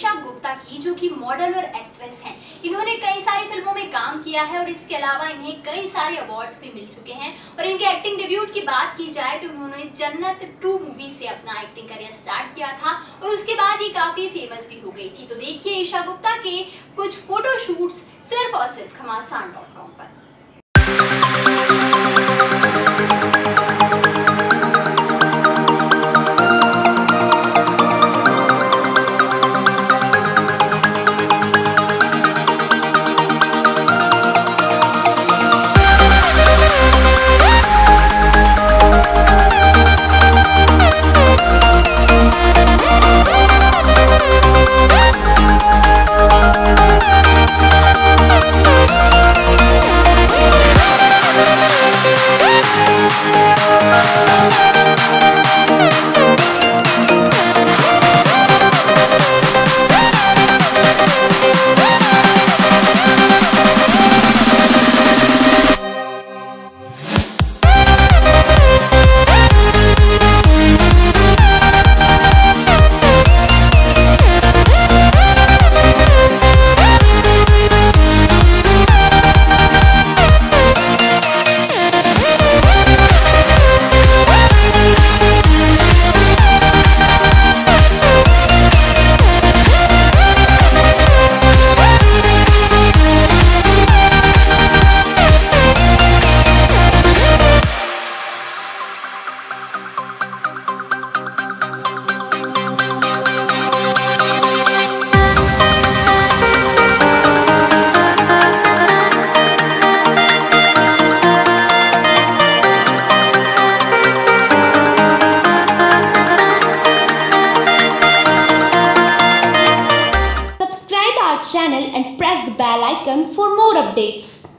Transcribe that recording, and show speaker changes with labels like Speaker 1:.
Speaker 1: ईशा गुप्ता की, जो कि मॉडल और एक्ट्रेस हैं। इन्होंने कई सारी फिल्मों में काम किया है और इसके अलावा इन्हें कई सारे अवार्ड्स भी मिल चुके हैं। और इनके एक्टिंग डेब्यूट की बात की जाए तो उन्होंने जन्नत 2 मूवी से अपना एक्टिंग करियर स्टार्ट किया था और उसके बाद ही काफी फेमस भी हो गई थी। तो देखिए ईशा गुप्ता के कुछ फोटोशूट्स सिर्फ और सिर्फ घमासान.com पर।
Speaker 2: Channel and press the bell icon for more updates.